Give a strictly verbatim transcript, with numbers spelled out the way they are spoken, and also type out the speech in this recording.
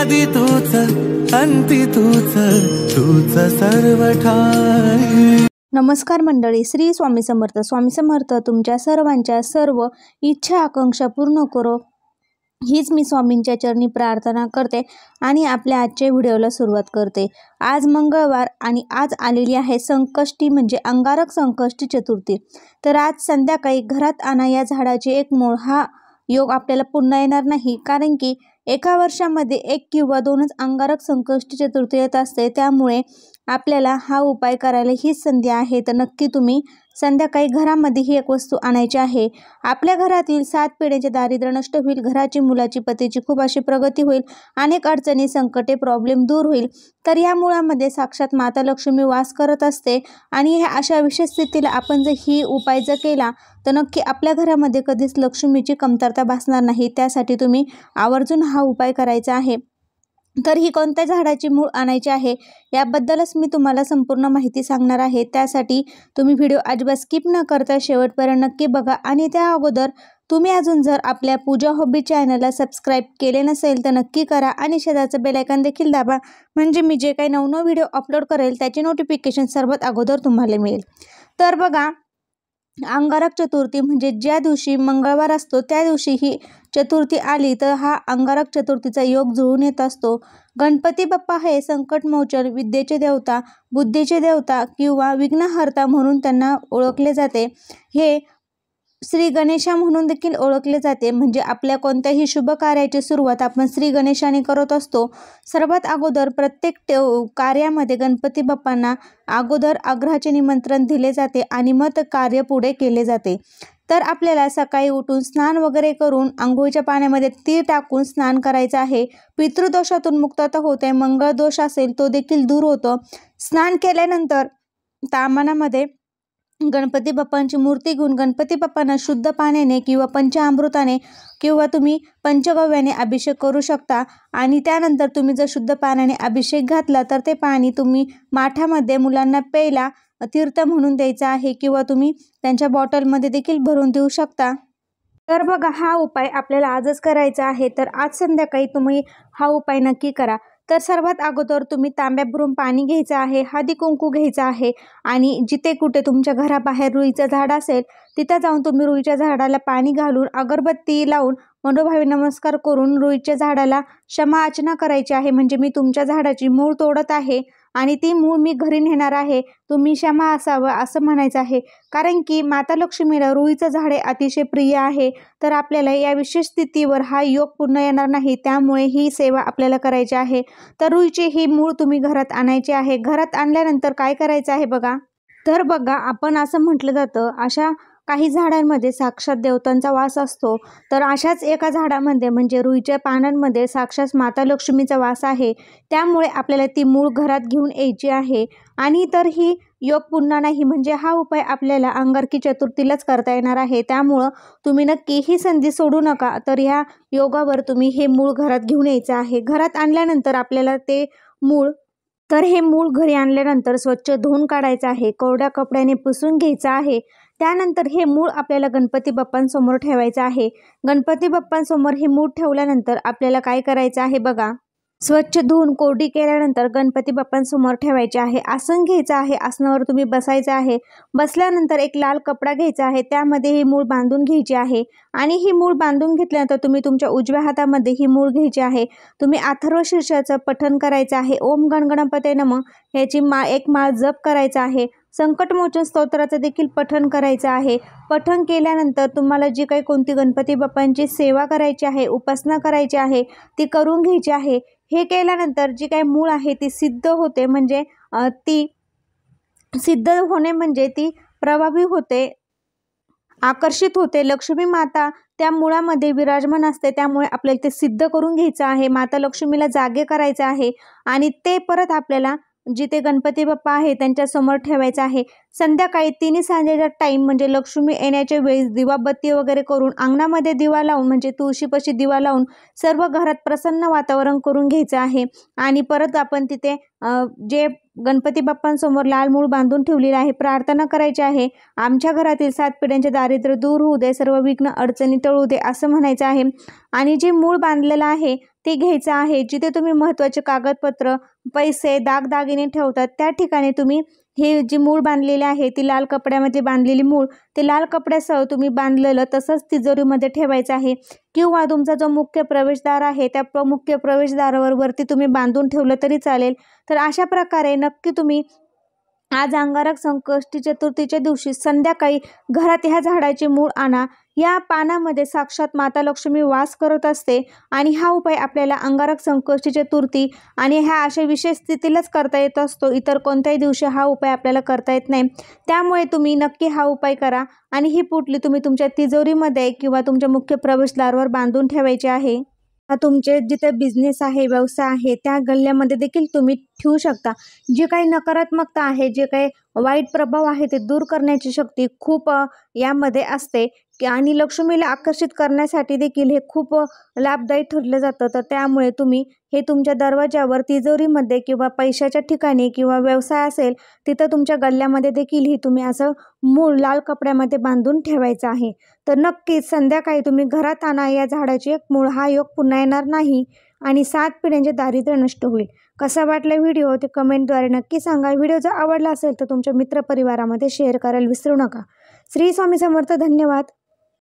आदि तूच अंती तूच तूच सर्व ठाई। नमस्कार मंडळी, श्री स्वामी समर्थ। स्वामी समर्थ तुमच्या सर्वांच्या सर्व इच्छा आकांक्षा पूर्ण करो हीच मी स्वामींच्या चरणी प्रार्थना करते आणि आपल्या आजच्या व्हिडिओला सुरुवात करते। आज मंगळवार आणि आज आलेली आहे संकष्टी म्हणजे अंगारक संकष्टी चतुर्थी। तर आज संध्याकाळी घरात आणा या झाडाचे एक मूळ हा योग आपल्याला पुन्हा येणार नाही, कारण की एका वर्षामध्ये एक किंवा दोनच अंगारक संकष्टी चतुर्थी येत असते। त्यामुळे आपल्याला हा उपाय करायला हीच संधी आहे। तर नक्की तुम्ही संध्याकाळी घरामध्ये ही एक वस्तू आणायची आहे। आपल्या घरातील सात पिढ्यांचे दारिद्र्य नष्ट होईल, घराची मुलाची पतीची खूप अशी प्रगती होईल, अनेक अडचणी संकटे प्रॉब्लेम दूर होईल। तर या मुळामध्ये साक्षात माता लक्ष्मी वास करत असते आणि ह्या अशा विशेष स्थितीला आपण जर ही उपाय जर केला तर नक्की आपल्या घरामध्ये कधीच लक्ष्मीची कमतरता भासणार नाही। त्यासाठी तुम्ही आवर्जून हा उपाय करायचा आहे। तर ही कोणत्या झाडाची मूळ आणायची आहे याबद्दलच मी तुम्हाला संपूर्ण माहिती सांगणार आहे। त्यासाठी तुम्ही व्हिडिओ अजिबात स्किप न करता शेवटपर्यंत नक्की बघा। आणि त्या अगोदर तुम्ही अजून जर आपल्या पूजा हॉबी चॅनलला सबस्क्राईब केले नसेल तर नक्की करा आणि शेजारचं बेल आयकॉन देखील दाबा, म्हणजे मी जे काही नवनवीन व्हिडिओ अपलोड करेल त्याचे नोटिफिकेशन सर्वात अगोदर तुम्हाला मिळेल। तर बघा, अंगारक चतुर्थी म्हणजे ज्या दिवशी मंगळवार असतो त्या दिवशी ही चतुर्थी आली तर हा अंगारक चतुर्थीचा योग जुळून येत असतो। गणपती बाप्पा हे संकटमोचन, विद्येचे देवता, बुद्धीचे देवता किंवा विघ्नहर्ता म्हणून त्यांना ओळखले जाते। हे श्री गणेशा म्हणून देखील ओळखले जाते, म्हणजे आपल्या कोणत्याही शुभ कार्याची सुरुवात आपण श्री गणेशाने करत असतो। सर्वात अगोदर प्रत्येक कार्यामध्ये गणपती बाप्पांना अगोदर आग्रहाचे निमंत्रण दिले जाते आणि मग कार्य पुढे केले जाते। तर आपल्याला सकाळी उठून स्नान वगैरे करून आंघोळीच्या पाण्यामध्ये तीळ टाकून स्नान करायचं आहे। पितृदोषातून मुक्तता होते, मंगळ दोष असेल तो देखील दूर होतो। स्नान केल्यानंतर ताम्हाणामध्ये गणपती बाप्पांची मूर्ती घेऊन गणपती बाप्पांना शुद्ध पाण्याने किंवा पंचामृताने किंवा तुम्ही पंचगव्याने अभिषेक करू शकता। आणि त्यानंतर तुम्ही जर शुद्ध पाण्याने अभिषेक घातला तर ते पाणी तुम्ही माठामध्ये मुलांना प्यायला तीर्थ म्हणून द्यायचं आहे किंवा तुम्ही त्यांच्या बॉटलमध्ये देखील भरून देऊ शकता। तर बघा, हा उपाय आपल्याला आजच करायचा आहे। तर आज संध्याकाळी तुम्ही हा उपाय नक्की करा। तर सर्वात अगोदर तुम्ही तांब्या भरून पाणी घ्यायचं आहे, हळदी कुंकू घ्यायचं आहे आणि जिथे कुठे तुमच्या घराबाहेर रुईचं झाड असेल तिथं जाऊन तुम्ही रुईच्या झाडाला पाणी घालून अगरबत्ती लावून मनोभावी नमस्कार करून रुईच्या झाडाला क्षमा अर्चना करायची आहे। म्हणजे मी तुमच्या झाडाची मूळ तोडत आहे आणि ती मूळ मी घरी नेणार आहे, तुम्ही क्षमा असावं असं म्हणायचं आहे। कारण की माता लक्ष्मीला रुईचं झाडे अतिशय प्रिय आहे। तर आपल्याला या विशेष स्थितीवर हा योग पुन्हा येणार नाही, त्यामुळे ही सेवा आपल्याला करायची आहे। तर रुईची ही मूळ तुम्ही घरात आणायची आहे। घरात आणल्यानंतर काय करायचं आहे बघा, तर बघा आपण असं म्हटलं जातं अशा काही झाडांमध्ये साक्षात देवतांचा वास असतो। तर अशाच एका झाडामध्ये म्हणजे रुईच्या पानांमध्ये साक्षात माता लक्ष्मीचा वास आहे। त्यामुळे आपल्याला ती मूळ घरात घेऊन यायची आहे आणि तर ही योग पुन्हा नाही, म्हणजे हा उपाय आपल्याला अंगारकी चतुर्थीलाच करता येणार आहे। त्यामुळं तुम्ही नक्की ही संधी सोडू नका। तर ह्या योगावर तुम्ही हे मूळ घरात घेऊन यायचं आहे। घरात आणल्यानंतर आपल्याला ते मूळ तर हे मूळ घरी आणल्यानंतर स्वच्छ धुवून काढायचं आहे, कोरड्या कपड्याने पुसून घ्यायचं आहे। त्यानंतर हे मूळ आपल्याला गणपती बाप्पांसमोर ठेवायचं आहे। गणपती बाप्पांसमोर हे मूळ ठेवल्यानंतर आपल्याला काय करायचं आहे बघा, स्वच्छ धुवून कोरडी केल्यानंतर गणपती बाप्पांसमोर ठेवायचे आहे। आसन घ्यायचं आहे, आसनावर तुम्ही बसायचं आहे। बसल्यानंतर एक लाल कपडा घ्यायचा आहे, त्यामध्ये ही मूळ बांधून घ्यायची आहे आणि ही मूळ बांधून घेतल्यानंतर तुम्ही तुमच्या उजव्या हातामध्ये ही मूळ घ्यायची आहे। तुम्ही अथर्व शीर्षाचं पठण करायचं आहे, ओम गण गणपते नमः याची मा एक माळ जप करायचा आहे। संकटमोचन स्तोत्राचं देखील पठण करायचं आहे। पठण केल्यानंतर तुम्हाला जी काही कोणती गणपती बाप्पांची सेवा करायची आहे, उपासना करायची आहे ती करून घ्यायची आहे। हे केल्यानंतर जी काही मूळ आहे ती सिद्ध होते, म्हणजे ती सिद्ध होणे म्हणजे ती प्रभावी होते, आकर्षित होते। लक्ष्मी माता त्या मुळामध्ये विराजमान असते, त्यामुळे आपल्याला ते सिद्ध करून घ्यायचं आहे। माता लक्ष्मीला जागे करायचं आहे आणि ते परत आपल्याला जिथे गणपती बाप्पा आहे त्यांच्या समोर ठेवायचं आहे। संध्याकाळी तिन्ही सांजेचा टाइम म्हणजे लक्ष्मी येण्याच्या वेळेस दिवाबत्ती वगैरे करून अंगणामध्ये दिवा लावून म्हणजे तुळशीपाशी दिवा लावून सर्व घरात प्रसन्न वातावरण करून घ्यायचं आहे। आणि परत आपण तिथे जे गणपती बाप्पांसमोर लाल मूळ बांधून ठेवलेली आहे प्रार्थना करायची आहे, आमच्या घरातील सात पिढ्यांचे दारिद्र्य दूर होऊ दे, सर्व विघ्न अडचणी टळू दे असं म्हणायचं आहे। आणि जे मूळ बांधलेलं आहे ते घ्यायचं आहे. जिथे तुम्ही महत्त्वाचे कागदपत्र, पैसे, दागदागिने ठेवतात त्या ठिकाणी तुम्ही हे जी मूळ बांधलेली आहे ती लाल कपड्यामध्ये बांधलेली मूळ ते लाल कपड्यासह तुम्ही बांधलेलं तसंच तिजोरीमध्ये ठेवायचं आहे. किंवा तुमचा जो मुख्य प्रवेशद्वार आहे त्या मुख्य प्रवेशद्वारावर वरती तुम्ही बांधून ठेवलं तरी चालेल. तर अशा प्रकारे नक्की तुम्ही आज अंगारक संकष्टी चतुर्थीच्या दिवशी संध्याकाळी घरात ह्या झाडाची मूळ आणा. या पानामध्ये साक्षात माता लक्ष्मी वास करत असते आणि हा उपाय आपल्याला अंगारक संकष्टी चतुर्थी आणि ह्या अशा विशेष स्थितीलाच करता येत असतो. इतर कोणत्याही दिवशी हा उपाय आपल्याला करता येत नाही. त्यामुळे तुम्ही नक्की हा उपाय करा आणि ही पुटली तुम्ही तुमच्या तिजोरीमध्ये किंवा तुमच्या मुख्य प्रवेशद्वारावर बांधून ठेवायची आहे. तुमचे जिथे बिझनेस आहे, व्यवसाय आहे त्या गल्ल्यामध्ये देखील तुम्ही ठेवू शकता. जे काही नकारात्मकता आहे, जे काही वाईट प्रभाव आहे ते दूर करण्याची शक्ती खूप यामध्ये असते आणि लक्ष्मीला आकर्षित करण्यासाठी देखील हे खूप लाभदायी ठरलं जातं. तर त्यामुळे तुम्ही हे तुमच्या दरवाजावर, तिजोरीमध्ये किंवा पैशाच्या ठिकाणी किंवा व्यवसाय असेल तिथं तुमच्या गल्ल्यामध्ये देखील ही तुम्ही असं मूळ लाल कपड्यामध्ये बांधून ठेवायचं आहे. तर नक्कीच संध्याकाळी तुम्ही घरात आणा या झाडाची एक मूळ. हा योग पुन्हा येणार नाही आणि सात पिढ्यांचे दारिद्र्य नष्ट होईल. कसा वाटला व्हिडिओ ते कमेंटद्वारे नक्की सांगा. व्हिडिओ जर आवडला असेल तर तुमच्या मित्रपरिवारामध्ये शेअर करायला विसरू नका. श्री स्वामी समर्थ. धन्यवाद.